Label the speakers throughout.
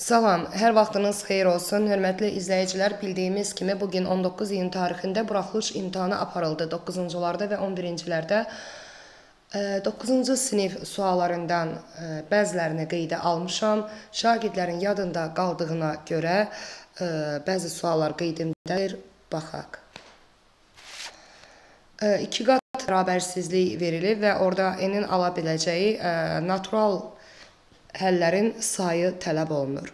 Speaker 1: Salam, hər vaxtınız xeyir olsun. Hörmətli izləyicilər, bildiyimiz kimi bugün 19 iyun tarixində buraxılış imtahanı aparıldı 9-cularda və 11-cilərdə. 9-cu sinif suallarından bəzilərini qeydə almışam. Şagirdlərin yadında qaldığına görə bəzi suallar qeydimdədir. Baxaq. 2 qat bərabərsizlik verilib və orada n-in ala biləcəyi natural həllərin sayı tələb olunur.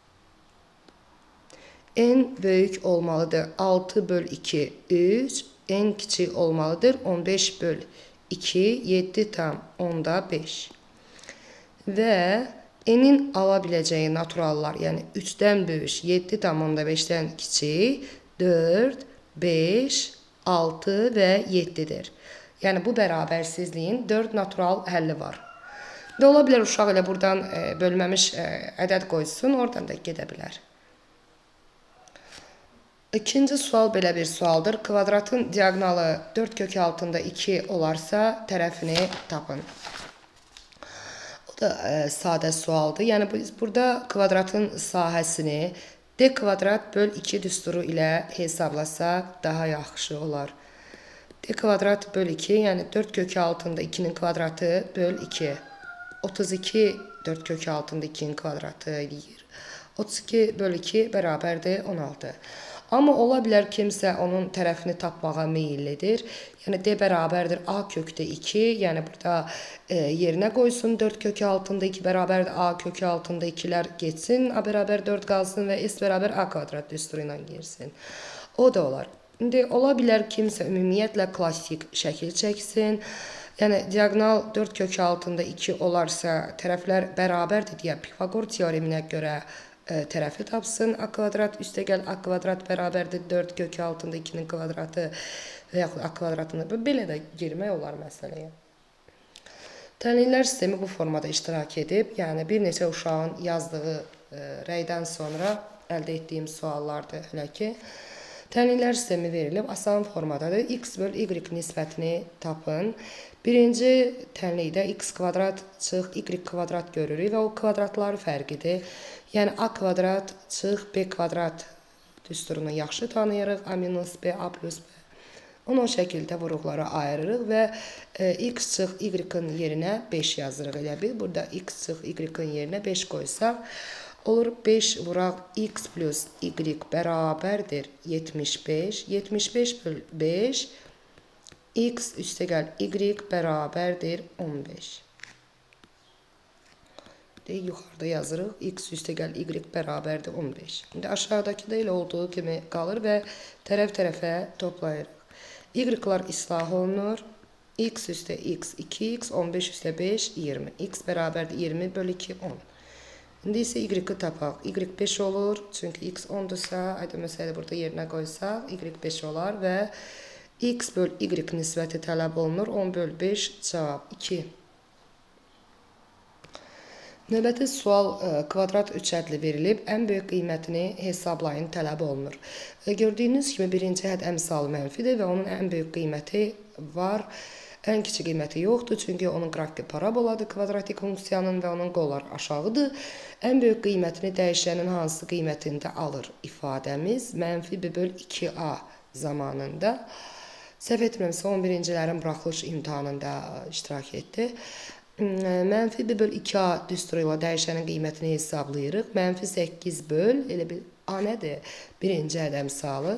Speaker 1: N böyük olmalıdır 6/2 3, n kiçik olmalıdır 15/2 7/5. Və n-in ala biləcəyi naturallar, yəni 3-dən böyük 7/5-dən kiçik 4, 5, 6 və 7-dir. Yəni bu bərabərsizliyin 4 natural həlli var. Və ola bilər uşaq elə buradan bölməmiş ədəd qoysun, oradan da gedə bilər. İkinci sual belə bir sualdır. Kvadratın diaqonalı 4 kök altında 2 olarsa tərəfini tapın. O da sadə sualdır. Yəni biz burada kvadratın sahəsini d kvadrat böl 2 düsturu ilə hesablasaq daha yaxşı olar. D kvadrat böl 2, yəni 4 kök altında 2-nin kvadratı böl 2. 32 4 kök altında 2-nin kvadratı eləyir. 32/2 bərabərdir 16. Amma ola bilər kimsə onun tərəfini tapmağa meyillidir. Yəni d bərabərdir a kökdə 2. Yəni burada yerinə qoysun 4 kök altında 2 bərabərdir a kökü altında 2-lər getsin. A bərabər 4 qalsın və s bərabər a kvadrat düsturu ilə girsin. O da olar. İndi ola bilər kimsə ümumiyyətlə klassik şəkil çəksin. Yəni diaqonal 4 kök altında 2 olarsa tərəflər bərabərdir deyə Pifaqor teoreminə görə tərəfi tapsın. A kvadrat üstəgəl a kvadrat bərabərdir 4 kök altında 2-nin kvadratı və yaxud a kvadratını. Belə də girmək olar məsələyə. Təhlillər sistemi bu formada iştirak edib. Yəni bir neçə uşağın yazdığı rəydən sonra əldə etdiyim suallardır hələ ki. Təhlillər sistemi verilib, asan formadadır. X böl y nisbətini tapın. Birinci tənlikdə x kvadrat çıx y kvadrat görürük və o kvadratları fərqidir. Yəni a kvadrat çıx b kvadrat düsturunu yaxşı tanıyırıq. A minus b, a plus b. Onu o şəkildə vuruqlara ayırırıq və x çıx y-in yerinə 5 yazırıq. Elə bil burada x çıx y-in yerinə 5 qoysaq, olur 5 vuraq x plus y bərabərdir 75. 75/5 x üstəgəl y bərabərdir 15. Yuxarıda yazırıq. X üstəgəl y bərabərdir 15. İndi aşağıdakı da elə olduğu kimi qalır və tərəf-tərəfə toplayırıq. Y-lar islah olunur. X üstə x 2x, 15 üstə 5 20. X bərabərdir 20/2 10. İndi isə y-i tapaq. Y 5 olur. Çünki x 10-dursa, məsələn burada yerinə qoysaq, y 5 olar və x böl y nisbəti tələb olunur. 10/5 cavab 2. Növbəti sual kvadrat üçədli verilib. Ən böyük qiymətini hesablayın tələb olunur. Gördüyünüz kimi birinci hədd əmsalı mənfidir və onun ən böyük qiyməti var. Ən kiçik qiyməti yoxdur, çünki onun qrafiki paraboladır kvadratik funksiyanın və onun qolları aşağıdır. Ən böyük qiymətini dəyişənin hansı qiymətində alır ifadəmiz -b/2a zamanında. Səhv etmirəmsə 11-cilərin buraxılış imtahanında iştirak etdi. -b/2a düsturu ilə dəyişənin qiymətini hesablayırıq. -8 elə bir a nədir? Birinci hədd əmsalı.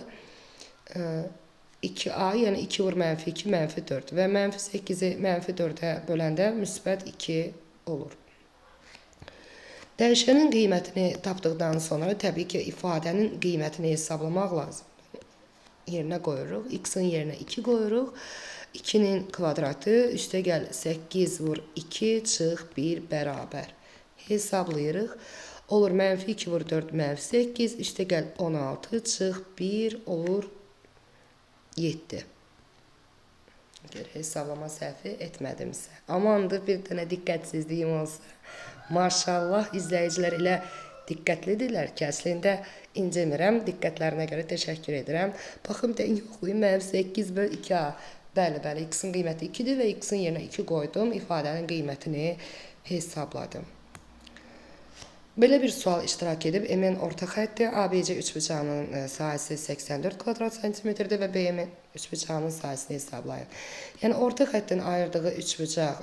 Speaker 1: 2a, yəni 2 vur -2, -4 və -8-i -4-ə böləndə müsbət 2 olur. Dəyişənin qiymətini tapdıqdan sonra təbii ki, ifadənin qiymətini hesablamaq lazımdır. Yerinə qoyuruq. X-in yerinə 2 qoyuruq. 2-nin kvadratı üstəgəl 8 vur 2 çıx 1 bərabər. Hesablayırıq. Olur -2 vur 4 -8 üstəgəl 16 çıx 1 olur 7. Hesablama səhvi etmədimsə. Amandır, bir dənə diqqətsizliyim olsa. Maşallah, izləyicilər elə diqqətlidirlər ki, əslində incimirəm. Diqqətlərinə görə təşəkkür edirəm. Baxım, yoxlayım, -8/2a. Bəli, x-in qiyməti 2-dir və x-in yerinə 2 qoydum. İfadənin qiymətini hesabladım. Belə bir sual iştirak edib, MN orta xətti, ABC üçbucağının sahəsi 84 kvadrat santimetrdir və BM üçbucağının sahəsini hesablayın. Yəni orta xəttin ayırdığı üçbucaq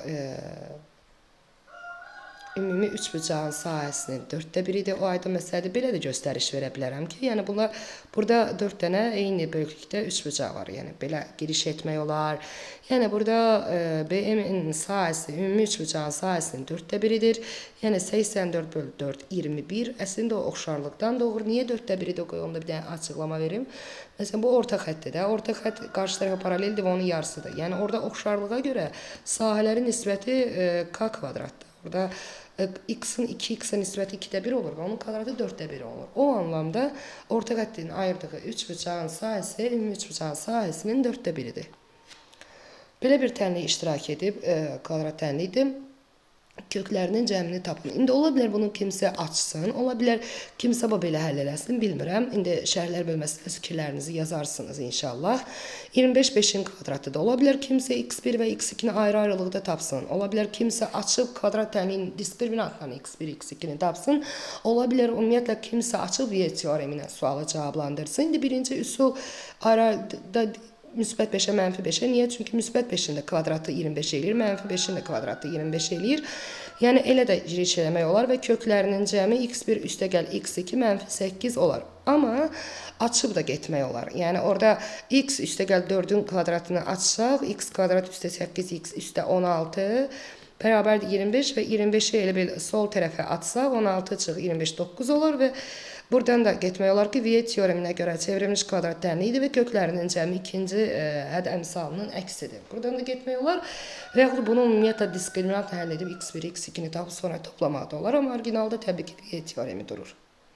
Speaker 1: ümumi üçbucağın sahəsinin 1/4-idir. O aydın məsələdir. Belə də göstəriş verə bilərəm ki, yəni bunlar burada 4 dənə eyni böyüklükdə üçbucaq var. Yəni belə giriş etmək olar. Yəni burada BM-in sahəsi ümumi üçbucağın sahəsinin 1/4-idir. Yəni 84/4 21. Əslində o oxşarlıqdan doğur. Niyə 4/1-dir? Onda bir dənə açıqlama verim. Məsələn, bu orta xəttdir də. Orta xətt qarşı tərəfə paraleldir və onun yarısıdır. Yəni orada oxşarlığa görə sahələrin nisbəti k kvadratdır. Burada x-in 2x-ə nisbəti 2/1 olur və onun kvadratı 4/1 olur. O anlamda orta xəttin ayırdığı üçbucağın sahəsi ümumi üçbucağın sahəsinin 4/1-idir. Belə bir tənlik iştirak edib, kvadrat tənlikdir. Köklərinin cəmini tapın. İndi ola bilər bunu kimsə açsın, ola bilər kimsə bu belə həll eləsin, bilmirəm. İndi şərhlər bölməsində fikirlərinizi yazarsınız inşallah. 25 5-in kvadratı da ola bilər kimsə x1 və x2-ni ayrı-ayrılıqda tapsın. Ola bilər kimsə açıb kvadrat tənliyin diskriminantlarını x1, x2-ni tapsın. Ola bilər ümumiyyətlə kimsə açıb Viet teoremi ilə sualı cavablandırsın. İndi birinci üsul ayrı-ayrılıqda müsbət 5-ə, mənfi 5-ə. Niyə? Çünki müsbət 5-in də kvadratı 25 eləyir, mənfi 5-in də kvadratı 25 eləyir. Yəni, elə də giriş eləmək olar və köklərinin cəmi x1 üstəgəl x2 mənfi 8 olar. Amma açıb da getmək olar. Yəni, orada x üstəgəl 4-ün kvadratını açsaq, x kvadrat üstə 8, x üstə 16 bərabərdir 25 və 25-i elə bil sol tərəfə atsaq, 16 çıx 25 9 olur və buradan da getmək olar ki, Viet teoreminə görə çevrilmiş kvadrat tənliyidir və köklərinin cəmi ikinci hədd əmsalının əksidir. Buradan da getmək olar və yaxud bunu ümumiyyətlə diskriminantla həll edib x1, x2-ni tapıb sonra toplamaq da olar, amma orijinalda təbii ki, Viet teoremi durur.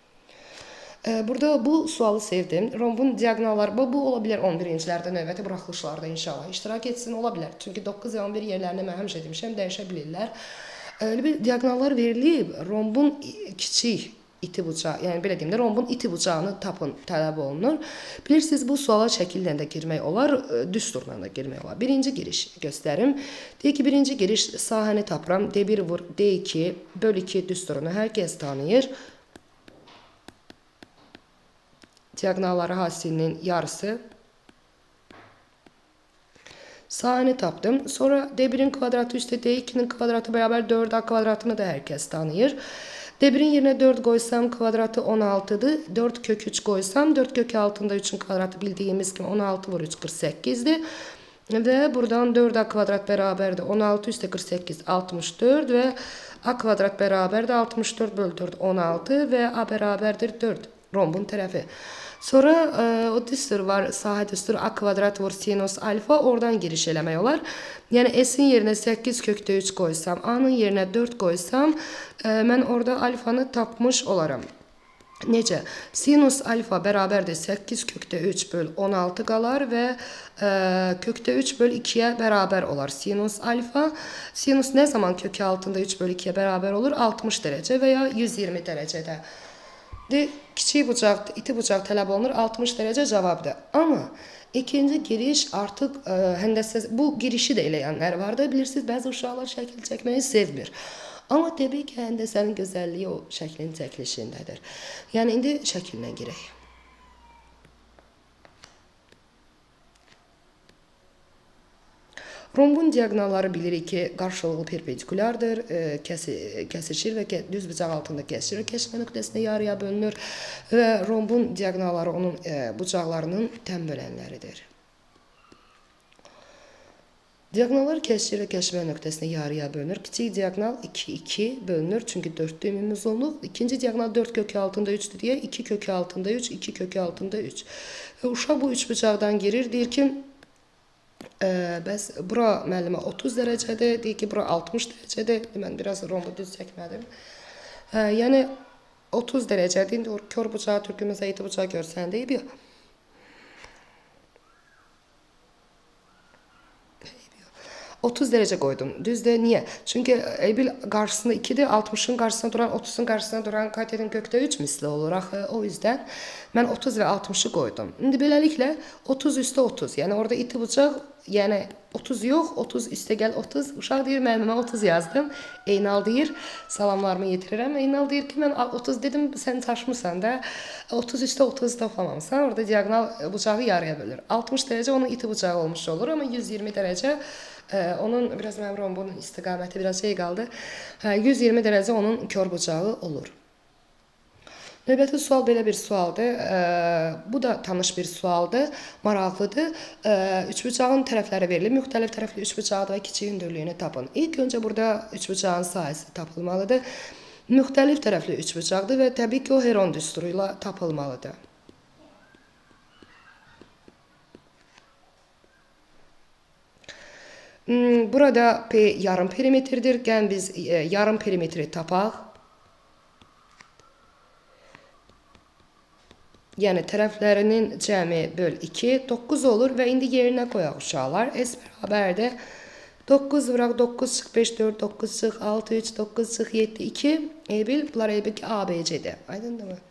Speaker 1: Burada bu sualı sevdim. Rombun diaqonalları, bu ola bilər 11-cilərdə növbəti buraxılışlarda inşallah iştirak etsin, ola bilər. Çünki 9 və 11 yerlərini mən həmişə demişəm, dəyişə bilirlər. Elə bir diaqonallar verilib, rombun kiçik iti bucağı, yəni belə deyim də, rombun iti bucağını tapın tələb olunur. Bilirsiniz, bu suala şəkillə də girmək olar, düsturla da girmək olar. Birinci giriş göstərim. Deyək ki, birinci giriş sahəni tapıram. D1 vur D2 böl 2 düsturunu hər kəs tanıyır. Diaqonalları hasilinin yarısı. Sahəni tapdım. Sonra D1-in kvadratı üstə D2-nin kvadratı bərabər 4A kvadratını da hər kəs tanıyır. D1-in yerinə 4 qoysam kvadratı 16'dır. 4 kök 3 qoysam 4 kök altında 3'ün kvadratı bildiyimiz kimi 16 vur 3 48'dir. Və buradan 4A kvadrat bərabərdir 16 üstə 48 64 və A kvadrat bərabərdir 64 böl 4 16 və A bərabərdir 4 rombun tərəfi. Sonra o düstur var, sahə düstur A kvadrat vur sinus alfa, oradan giriş eləmək olar. Yəni S-in yerinə 8 kökdə 3 qoysam, A-nın yerinə 4 qoysam, mən orada alfanı tapmış olaram. Necə? Sinus alfa bərabərdir 8 kökdə 3 böl 16 qalar və kökdə 3 böl 2-yə bərabər olar sinus alfa. Sinus nə zaman kökü altında 3 böl 2-yə bərabər olur? 60 dərəcə və ya 120 dərəcədə. Kiçik bucaq, iti bucaq tələb olunur, 60 dərəcə cavabdır. Amma ikinci giriş artıq həndəsə, bu girişi də eləyənlər var da, bilirsiniz, bəzi uşaqlar şəkil çəkməyi sevmir. Amma təbii ki, həndəsənin gözəlliyi o şəklin çəkilişindədir. Yəni, indi şəkillə girək. Rombun diaqonalları bilirik ki, qarşılıqlı perpendikulardır, kəsişir və düz bucaq altında kəsişir, kəşmə nöqtəsinə yarıya bölünür və rombun diaqonalları onun bucaqlarının təm bölənləridir. Diaqonallar kəsişir və kəşmə nöqtəsinə yarıya bölünür. Kiçik diaqonal 2-2 bölünür, çünki 4'lü ümumi uzunluq. İkinci diaqonal 4 kökü altında 3'dür deyə 2 kökü altında 3, 2 kökü altında 3. Uşaq bu 3 bucaqdan girir, deyir ki, bəs bura müəllimə 30 dərəcədir, deyir ki, bura 60 dərəcədir. Mən biraz rombu düz çəkmədim. Yəni 30 dərəcədir. İndi kör bucağı, türkümüzə iti bucağı görsən deyib ya. 30 derece koydum. Düzde niye? Çünkü bil karşısında 2'dir, 60'ın karşısında duran, 30'un karşısında duran katetin kökdə 3 misli olur. O yüzden ben 30 ve 60'ı koydum. Şimdi böylelikle 30 üstə 30. Yani orada iti bıçaq, yani 30 yok, 30 üstə gəl 30. Uşaq deyir, müəllimə 30 yazdım. Eynal deyir, salamlarımı yetirirəm. Eynal deyir ki, mən 30 dedim, sen çaşmısan da 30 üstə 30 tapamamsan. Orada diagonal bıçağı yarıya bölür. 60 derece onun iti bıçağı olmuş olur ama 120 derece onun biraz məmrum, bunun istiqaməti biraz şey qaldı. 120 derece onun kör bıçağı olur. Növbəti sual belə bir sualdır. Bu da tanış bir sualdır, maraqlıdır. Üçbucağın tərəfləri verilir. Müxtəlif tərəfli üçbucaqdır və kiçik hündürlüyünü tapın. İlk öncə burada üçbucağın sahəsi tapılmalıdır. Müxtəlif tərəfli üçbucaqdır və təbii ki, o Heron düsturu ilə tapılmalıdır. Burada P yarım perimetrdir. Gəlin biz yarım perimetri tapaq. Yəni tərəflərinin cəmi böl 2, 9 olur və indi yerinə qoyaq uşaqlar. S bərabərdir. 9 vuraq, 9 çıx, 5, 4, 9 çıx, 6, 3, 9 çıx, 7, 2. Bil, bunlar bil ki, ABC'dir. Aydındır mı?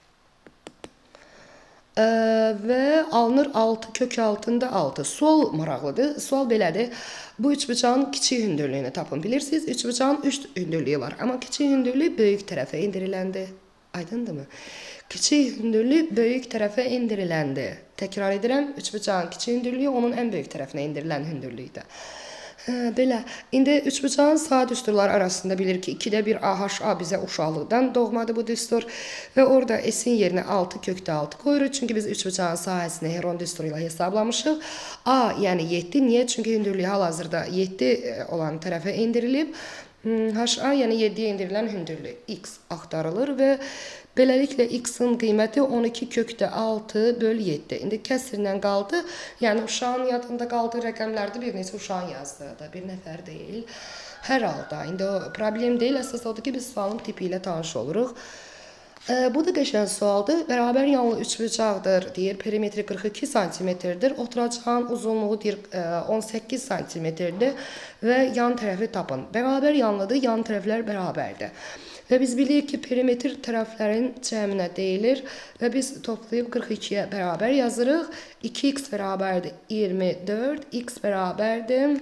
Speaker 1: Və alınır 6 kök altında 6. Sual maraqlıdır. Sual belədir. Bu üçbucağın kiçik hündürlüyünü tapın. Bilirsiniz, üçbucağın 3 hündürlüyü var. Amma kiçik hündürlüyü böyük tərəfə indiriləndi. Aydındır mı? Kiçik hündürlüyü böyük tərəfə indiriləndi. Təkrar edirəm, üçbucağın kiçik hündürlüyü onun ən böyük tərəfinə indirilən hündürlükdür. Belə. İndi üçbucağın saat düsturları arasında bilir ki, 2'də 1 AHA bizə uşaqlıqdan doğmadır bu düstur. Və orada S-in yerinə 6 kökdə 6 qoyuruq. Çünki biz üçbucağın sahəsini Heron düsturu ilə hesablamışıq. A, yəni 7. Niyə? Çünki hündürlüyü hal-hazırda 7 olan tərəfə indirilib. HA, yəni 7'yə indirilən hündürlük X axtarılır və beləliklə X-in qiyməti 12 kökdə 6 böl 7. İndi kəsrlə qaldı. Yəni uşağın yadında qaldığı rəqəmlərdə bir neçə uşağın yazdığı da, bir nəfər deyil. Hər halda, indi o problem deyil. Əsas odur ki, biz sualın tipi ilə tanış oluruq. Bu da qəşəng sualdır. Bərabər yanlı üçbucaqdır, deyir. Perimetri 42 santimetrdir. Oturacağın uzunluğu deyir 18 santimetrdir və yan tərəfi tapın. Bərabər yanlıdır, yan tərəflər bərabərdir. Və biz bilirik ki, perimetr tərəflərin cəminə deyilir və biz toplayıb 42'yə bərabər yazırıq. 2x bərabərdir 24, x bərabərdir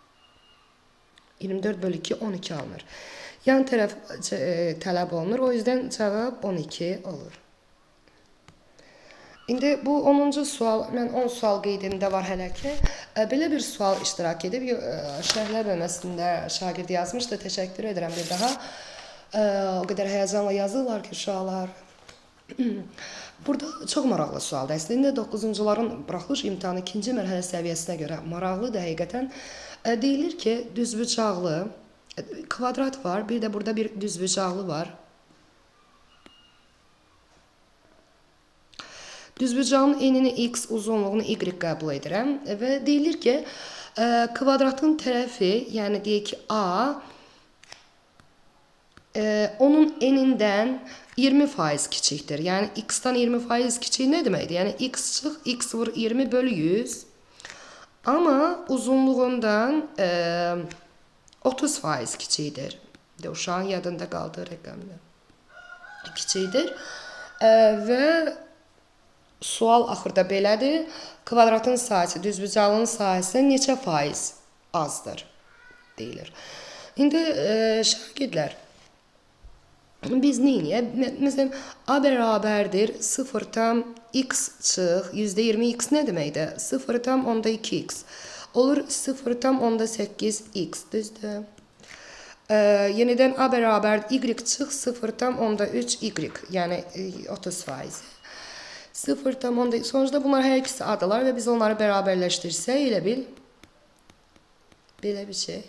Speaker 1: 24 bölü 2, 12 alınır. Yan tərəf tələb olunur, o yüzden cavab 12 olur. İndi bu 10-cu sual, mən 10 sual qeydində var hələ ki. Belə bir sual iştirak edib, şərhlər bölməsində şagird yazmışdı, təşəkkür edirəm bir daha. O qədər həyəcanla yazırlar ki, uşaqlar. Burada çox maraqlı sualdır. Əslində 9-cuların buraxılış imtahanı 2-ci mərhələ səviyyəsinə görə maraqlıdır həqiqətən. Deyilir ki, düzbucaqlı kvadrat var, bir də burada bir düzbucaqlı var. Düzbucağın enini x, uzunluğunu y qəbul edirəm və deyilir ki, kvadratın tərəfi, yəni deyək ki, A, onun enindən 20% kiçikdir. Yəni x-dan 20% kiçik nə deməkdir? Yəni x çıx, x vur 20 bölü 100. Amma uzunluğundan 30% kiçikdir. Uşağın yadında qaldığı rəqəmlər kiçikdir. Və sual axırda belədir. Kvadratın sahəsi, düzbucağlının sahəsi neçə faiz azdır deyilir. İndi şagirdlər, biz neyiniyək? Məsələn, A bərabərdir 0 tam x çıx, %20 x nə deməkdir? 0 tam onda 2x. Olur 0 tam onda 8x, düzdür? Yenidən A bərabər y çıx, 0 tam onda 3y, yəni 30%. 0 tam onda, sonuçta bunlar hər ikisi adalar və biz onları bərabərləşdirsək, elə bil, belə bir şey.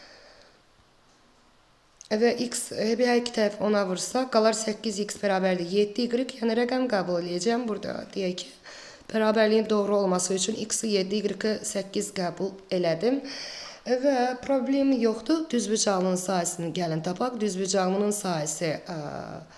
Speaker 1: Və x hər iki tərəf ona vursa, qalar 8x bərabərdir 7y, yəni rəqəm qəbul edəcəm burada. Deyək ki, bərabərliyin doğru olması üçün x-i 7y-i 8 qəbul elədim. Və problem yoxdur. Düzbucağlının sahəsini gəlin tapaq. Düzbucağlının sahəsi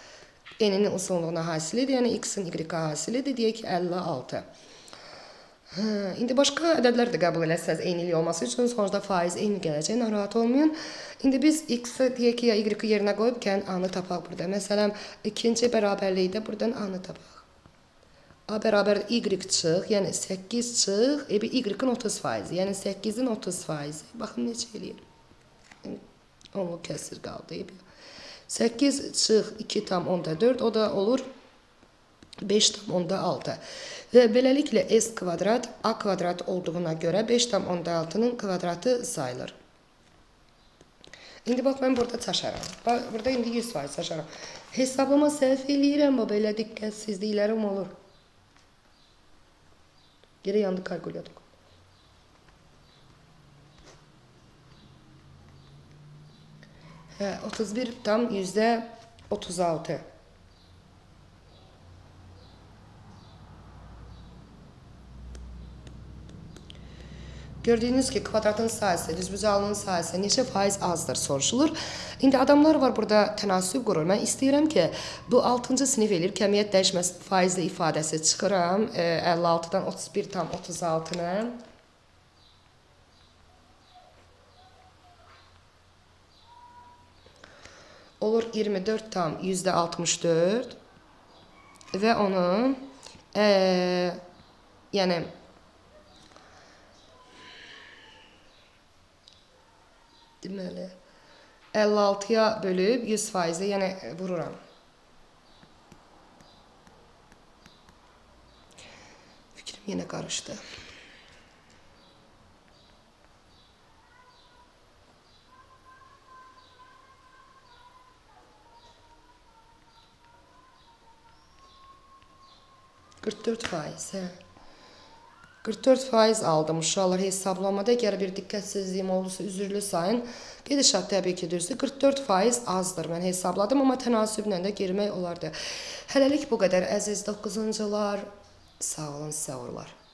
Speaker 1: eninin uzunluğuna hasilidir, yəni x-in y-ə hasilidir. Deyək ki, 56. İndi başqa ədədlər də qəbul eləsəz eynilik olması üçün sonuçta faiz eyni gələcək, narahat olmayın. İndi biz x-i deyək ki, ya y-i yerinə qoyubkən a-nı tapaq burada. Məsələn, ikinci bərabərlikdə buradan a-nı tapaq. A bərabər y çıx, yəni 8 çıx, y-in 30%, yəni 8-in 30%. Baxın necə eləyir. 10-luq kəsir qaldı. 8 çıx 2,4, o da olur 5,6. Və beləliklə s kvadrat a kvadrat olduğuna görə 5,6-nın kvadratı sayılır. İndi bax, mən burada çaşaram. Burada indi 100% çaşaram. Hesablama səhv eləyirəm, belə diqqətsizliklərim olur. Geri yandı kalkulyator. Hə, 31,36. Gördüyünüz ki, kvadratın sayısı, düzbucaqlının sayısı neçə faiz azdır soruşulur. İndi adamlar var burada tənasüb qurur. Mən istəyirəm ki, bu 6-cı sinif eləyir, kəmiyyət dəyişməsi faizli ifadəsi çıxıram. 56-dan 31,36-nı. Olur 24,64 və onu yəni deməli 56-ya bölüb 100%, yəni vururam. Fikrim yenə qarışdı. %44, hə. 44% aldım uşaqlar hesablamada. Əgər bir diqqətsizliyim olursa üzürlü sayın. Gedişat təbii ki, düzdür. 44% azdır. Mən hesabladım, amma tənasüblə də girmək olardı. Hələlik bu qədər əziz 9-cular. Sağ olun, sizə uğurlar.